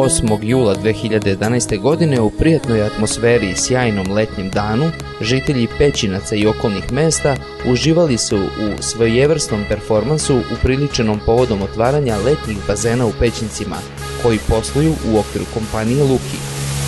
8. jula 2011. godine u prijatnoj atmosferi i sjajnom letnjem danu žitelji Pećinaca i okolnih mesta uživali su u svojevrsnom performansu upriličenom povodom otvaranja letnjih bazena u Pećincima, koji posluju u okviru kompanije Luki.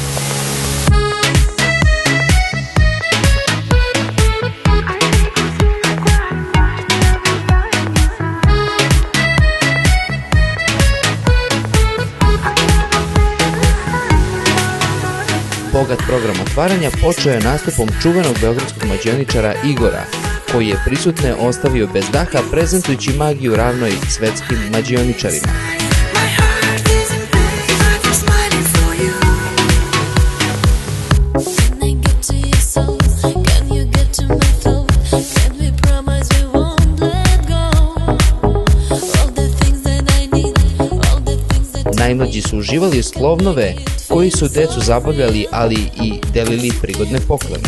Bogat program otvaranja počeo je nastupom čuvenog beogradskog mađioničara Igora, koji je prisutne ostavio bez daha prezentujući magiju ravnoj svetskim mađioničarima. Najmlađi su uživali slovnove koji su decu zabavljali, ali i delili prigodne poklone.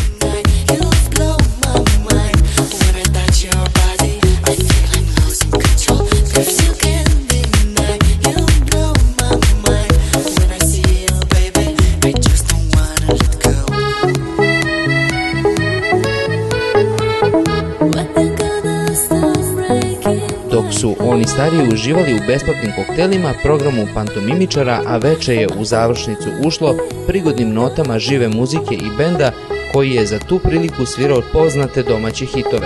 Dok su oni stariji uživali u besplatnim koktelima, programu pantomimičara, a veče je u završnicu ušlo prigodnim notama žive muzike i benda koji je za tu priliku svirao poznate domaće hitove.